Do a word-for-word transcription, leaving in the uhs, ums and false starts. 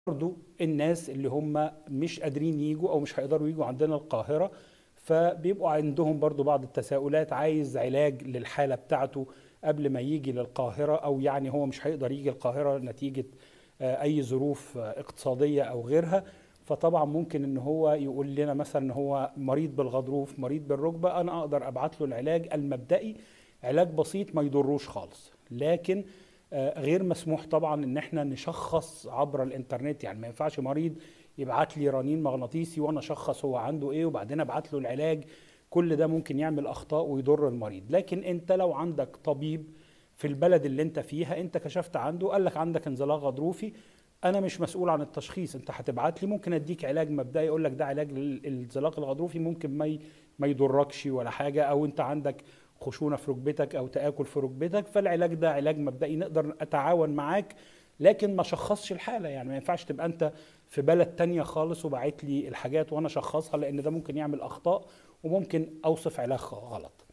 برضو الناس اللي هم مش قادرين يجوا او مش هيقدروا يجوا عندنا القاهرة، فبيبقوا عندهم برضو بعض التساؤلات، عايز علاج للحالة بتاعته قبل ما يجي للقاهرة، او يعني هو مش هيقدر يجي القاهرة نتيجة آه، اي ظروف آه، اقتصادية او غيرها. فطبعا ممكن ان هو يقول لنا مثلا ان هو مريض بالغضروف، مريض بالركبة، انا اقدر ابعت له العلاج المبدئي، علاج بسيط ما يضروش خالص. لكن آه، غير مسموح طبعا ان احنا نشخص عبر الانترنت. يعني ما ينفعش مريض يبعت لي رنين مغناطيسي وانا اشخص هو عنده ايه وبعدين ابعت له العلاج. كل ده ممكن يعمل اخطاء ويضر المريض. لكن انت لو عندك طبيب في البلد اللي انت فيها، انت كشفت عنده قال لك عندك انزلاق غضروفي، انا مش مسؤول عن التشخيص. انت هتبعت لي، ممكن اديك علاج مبدئي، يقول لك ده علاج للانزلاق الغضروفي، ممكن ما ي- ما يضركش ولا حاجه، او انت عندك خشونه في ركبتك او تاكل في ركبتك، فالعلاج ده علاج مبدئي نقدر اتعاون معاك. لكن ما شخصش الحاله. يعني ما ينفعش تبقى انت في بلد تانية خالص وبعت لي الحاجات وانا اشخصها، لان ده ممكن يعمل اخطاء وممكن اوصف علاج غلط.